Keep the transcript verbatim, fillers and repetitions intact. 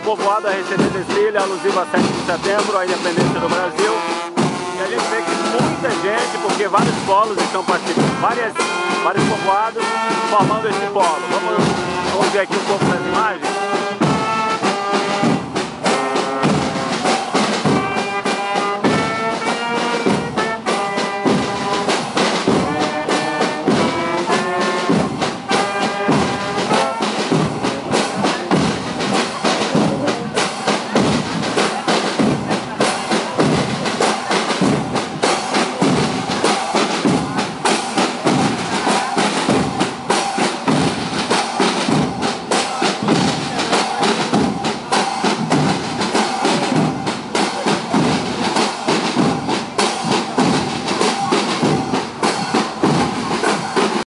povoado a receber desfile alusivo a sete de setembro, a independência do Brasil. E a gente vê que muita gente, porque vários polos estão participando, várias, vários povoados formando esse polo. Vamos, vamos ver aqui um pouco das imagens.